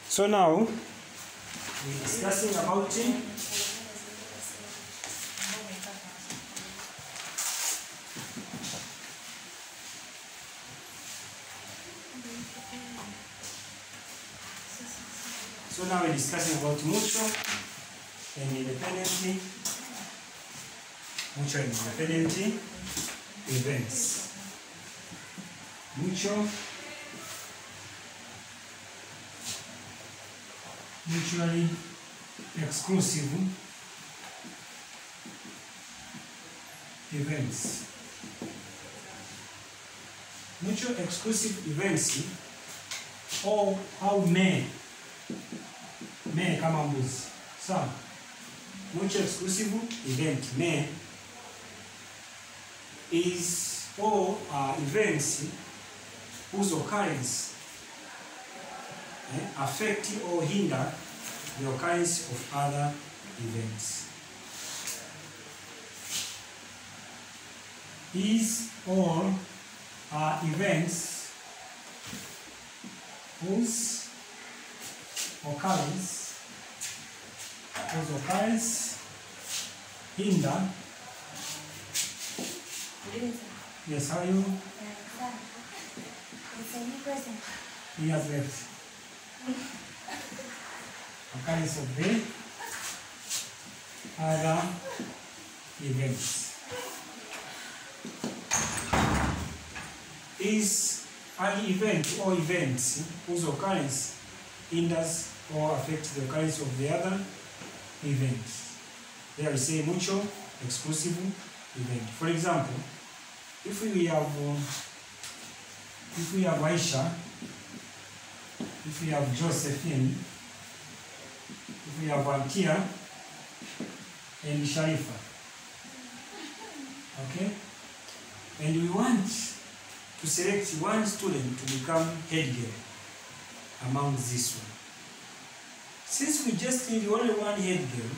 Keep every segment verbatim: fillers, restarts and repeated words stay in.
So now we're discussing about it. So now we're discussing about mutual and independently, mutual and independently events. Mutual, mutually exclusive events. Mutual exclusive events, or how may may kama mbuzi. Sawa. Mutual exclusive event may is all uh, events whose occurrence eh, affect or hinder the occurrence of other events. These all are events whose occurrence, whose occurrence hinder. Yes, how are you? He has left. Occurrence of the other events. Is an event or events whose occurrence hinders or affects the occurrence of the other events. There we say mutual exclusive event. For example, if we have um, if we have Aisha, if we have Josephine, if we have Antia and Sharifa, okay, and we want to select one student to become head girl among this one. Since we just need only one head girl,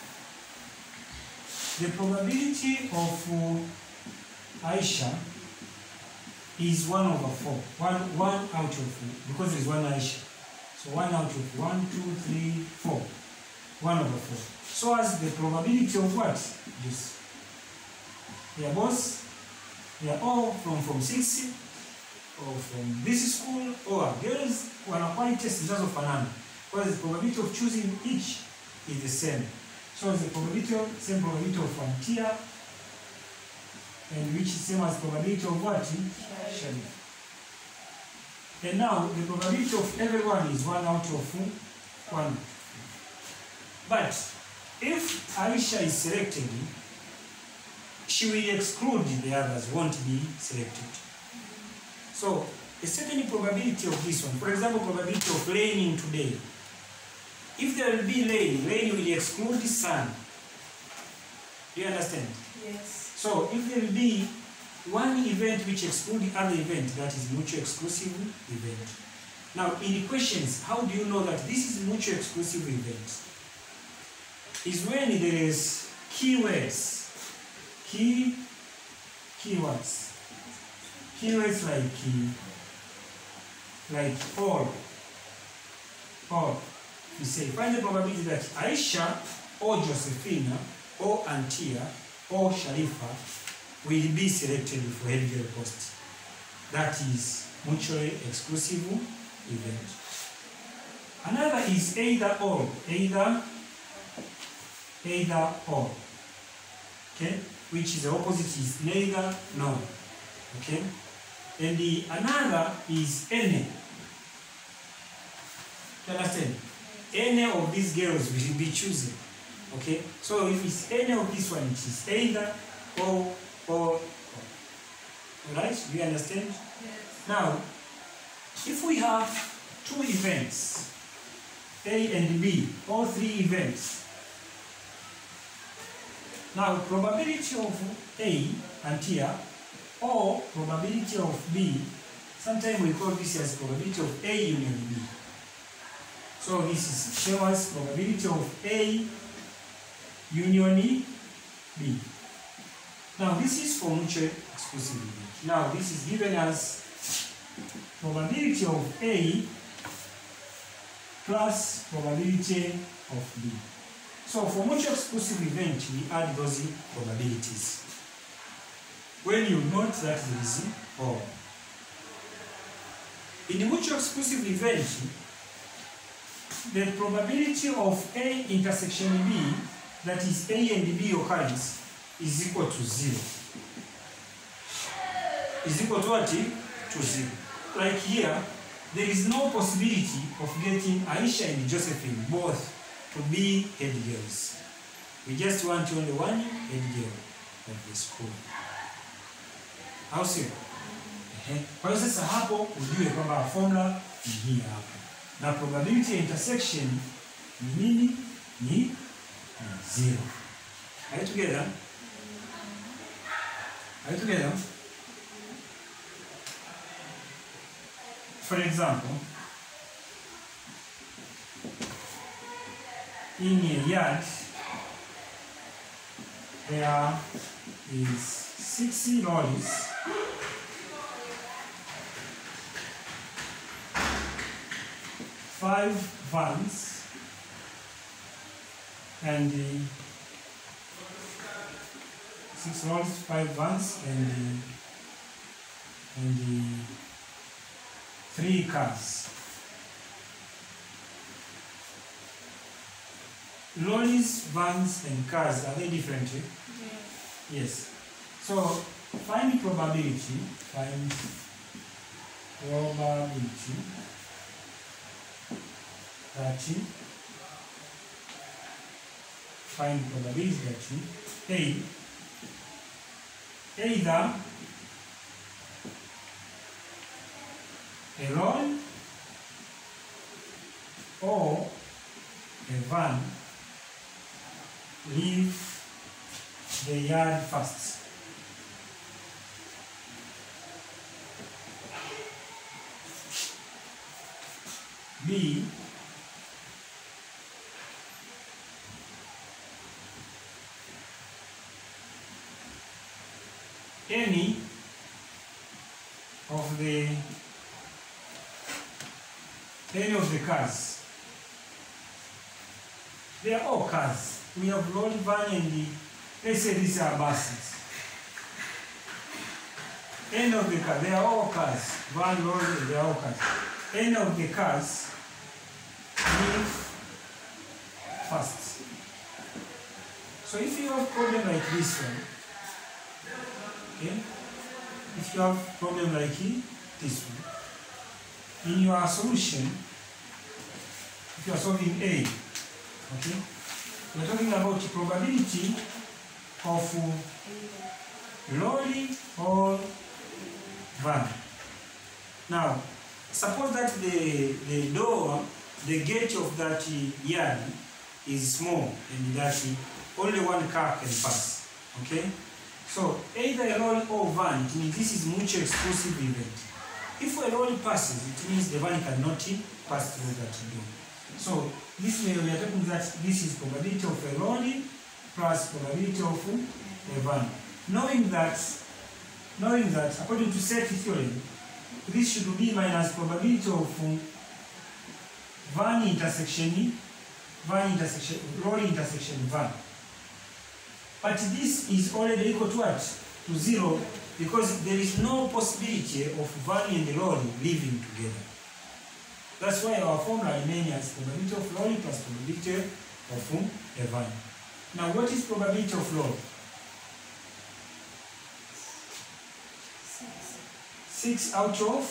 the probability of uh, Aisha is one over four. One, one out of four, because there's one Aisha. So one out of one, two, three, four. One over four. So as the probability of what? This. They are both, they are all from from six or from this school, or girls who are quite test in terms of fanana. Because the probability of choosing each is the same. So the probability of same probability of Antia, and which is same as probability of what? Sharif. And now the probability of everyone is one out of one. But if Aisha is selected, she will exclude the others, won't be selected. So a certain probability of this one, for example, probability of raining today. If there will be rain, rain will exclude the sun. Do you understand? Yes. So if there will be one event which excludes the other event, that is mutual exclusive event. Now in the questions, how do you know that this is mutual exclusive event? Is when there is keywords, key, keywords, keywords like key, like all, all. We say find the probability that Aisha or Josephina or Antia or Sharifa will be selected for head girl post. That is mutually exclusive event. Another is either or, either, either or. Okay, which is the opposite is neither nor. Okay, and the another is any. You understand? Any of these girls will be chosen. Okay, so if it's any of this one, it is either or or. Alright, do you understand? Yes. Now, if we have two events, A and B, all three events. Now, probability of A, Antia, or probability of B, sometimes we call this as probability of A union B. So this is show us probability of A union B. Now this is for mutual exclusive event. Now this is given as probability of A plus probability of B. So for mutual exclusive event, we add those probabilities. When you note that there is or. In the mutual exclusive event, the probability of A intersection B, that is A and B occurrence, is equal to zero. Is equal to what? To zero. Like here, there is no possibility of getting Aisha and Josephine both to be head girls. We just want only one head girl of the school. How simple? Kwa hiyo sasa hapo ujue kwamba formula ni hii hapa. Na probability intersection ni nini? Ni zero. Are you together? Are you together? For example, in a yard, there is six lorries, five vans, and uh, six lorries, five vans, and uh, and uh, three cars. Lorries, vans, and cars, are they different? Eh? Yes. Yes. So find probability. Find probability that you find probability that you A either a lorry or a van leave the yard first. B, any of the any of the cars. They are all cars. We have lorry, van, and the, let's say these are buses. Any of the cars, they are all cars. Van, lorry, they are all cars. Any of the cars leave first. So if you have a problem like this one, okay, if you have a problem like this one, in your solution, if you are solving A, okay, we are talking about the probability of lorry or van. Now, suppose that the, the door, the gate of that yard is small and that only one car can pass, okay? So either a lorry or van, it means this is mutual exclusive event. If a lorry passes, it means the van cannot pass through that door. So this way we are talking that this is probability of a lorry plus probability of a van. Knowing that, knowing that according to set theorem, this should be minus probability of van intersection, van intersection, lorry intersection van. But this is already equal to what? To zero, because there is no possibility of van and lorry living together. That's why our formula remains as probability of lorry plus probability of a van. Now, what is probability of lorry? Six out of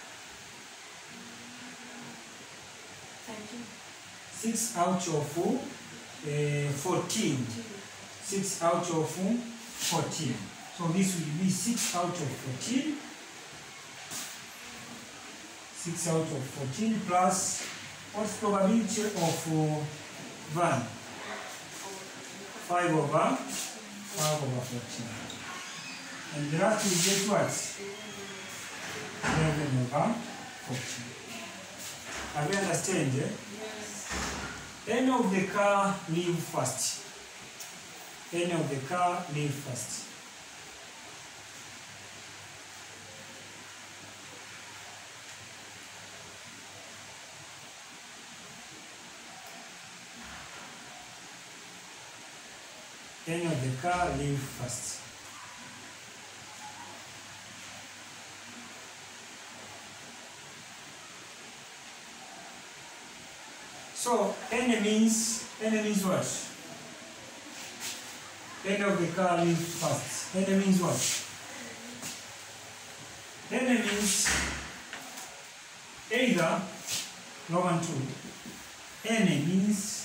six out of uh, fourteen. Six out of fourteen. So this will be six out of fourteen. Six out of fourteen plus what's probability of uh, van? Five over five over fourteen. And the last will get what? eleven over fourteen. Have you understand? Eh? Yes. Any of the car leave first. Any of the car leave first. any of the car leave first. So any means any means what? Any of the car leave first. Any means what? Any means either Roman two. Any means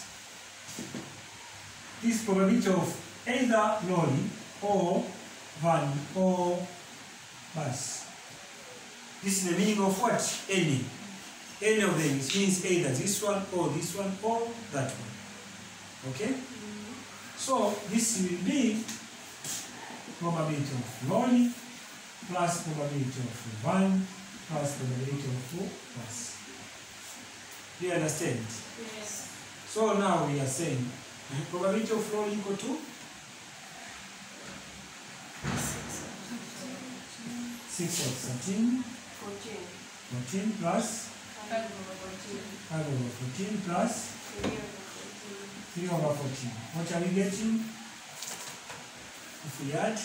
this probability of either lorry or van or bus. This is the meaning of what? Any. Any of them means either this one or this one or that one. Okay? Mm-hmm. So this will be probability of lorry plus probability of van plus probability of bus. Do you understand? Yes. So now we are saying probability of lorry equal to six of thirteen. fourteen. fourteen plus five over fourteen. five over fourteen plus three over fourteen. three over fourteen. What are we getting? If we add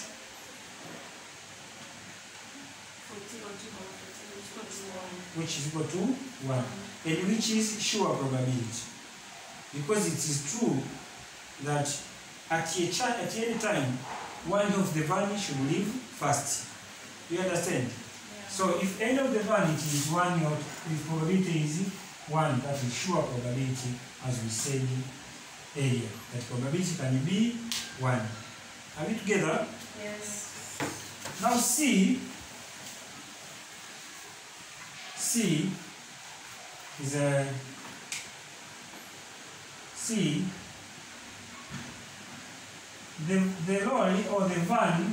fourteen or two over fourteen, which equals to one. which is equal to one, and which is sure probability, because it is true that at, a at any time one of the van should leave first. You understand? Yeah. So if any of the van it is one, or if probability is one, that is sure probability, as we said earlier. That probability can be one. Are we together? Yes. Now C, C is a C. The the lorry or the van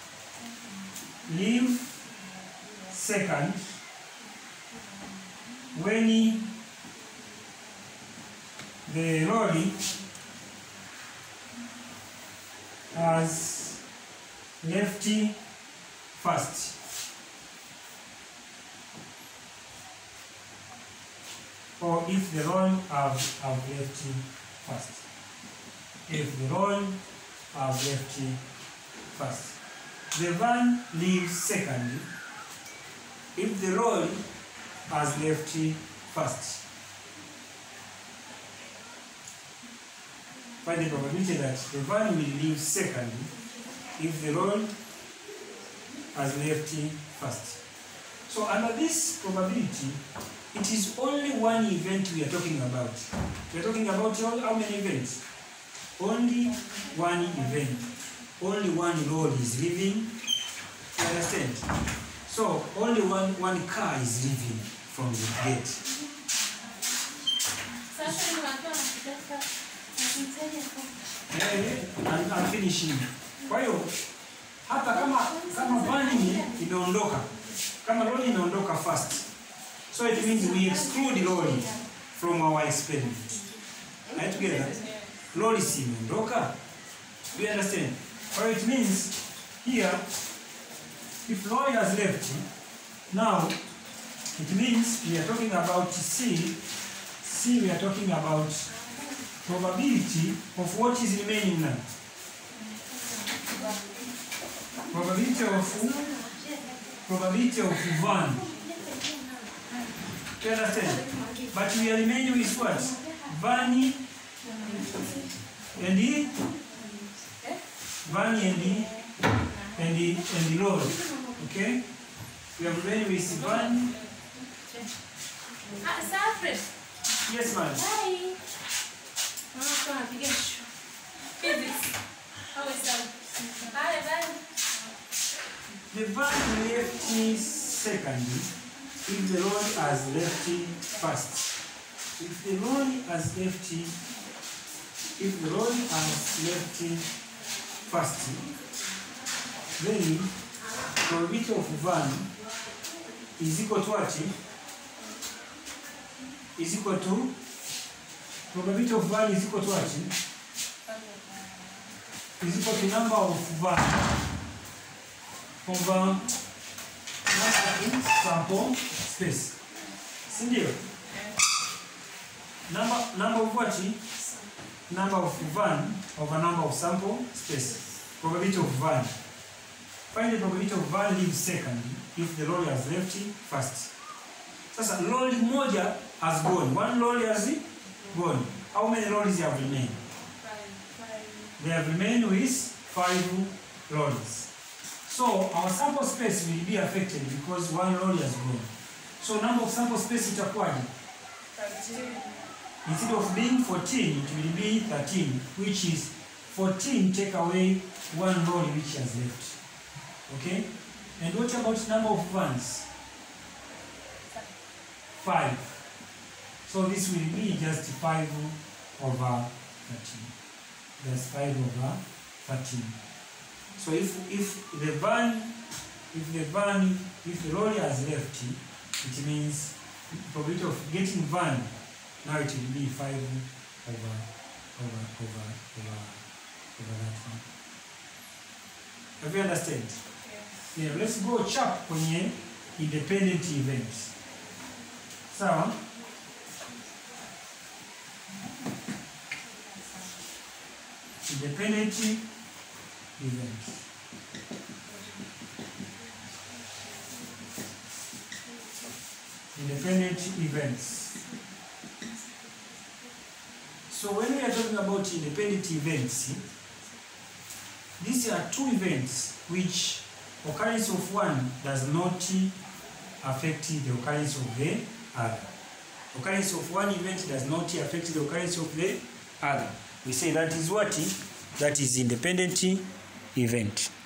leave second when the lorry has left first. Or if the lorry have, have left first. If the lorry have left first. The van leaves second if the lorry has left first. Find the probability that the van will leave second if the lorry has left first. So under this probability, it is only one event we are talking about. We are talking about all, how many events? Only one event. Only one lorry is leaving. You understand? So only one, one car is leaving from the gate. Eh, I'm, I'm finishing. Kwa hiyo hata kama kama vani imeondoka, kama lorry inaondoka first, so it means we exclude lorry from our experiment. Are you together? Lorry si imeondoka. Do you understand? So it means here, if lorry has left, now it means we are talking about C. C, we are talking about probability of what is remaining now. Probability of probability of van. Do you understand? But we are remaining with what? Van and the van and the and the and the lorry. Okay? We are remaining with van. Ah, Alfred. Yes, ma'am. Hi. Mama, piga show. Physics. How is that? Bye, bye. The van left second if the lorry has left first. If the lorry has left, if the lorry has left first, then probability of van is equal to what? Is equal to probability of van is equal to what? Is equal to number of van over sample space. Sindio? Number number of what? number of van over number of sample space. Probability of van. Find the probability of van leaves second if the lorry has left first. Sasa lorry moja has gone. One lorry has gone. How many lorries have remained? Five. Five. They have remained with five lorries. So our sample space will be affected because one lorry has gone. So number of sample space itakuwaje? Thirteen. Instead of being fourteen, it will be thirteen, which is fourteen take away one lorry which has left. Okay? And what about number of vans? Five. So this will be just five over thirteen. That's five over thirteen. So if if the van, if the van, if the lorry has left, it means the probability of getting van, now it will be five over over over over over that one. Have you understood? Yes. Yeah, let's go chap kwenye independent events. Sawa? Independent events. Independent events. So when we are talking about independent events, these are two events which occurrence of one does not affect the occurrence of the other. Occurrence of one event does not affect the occurrence of the other. We say that is what? That is independent event.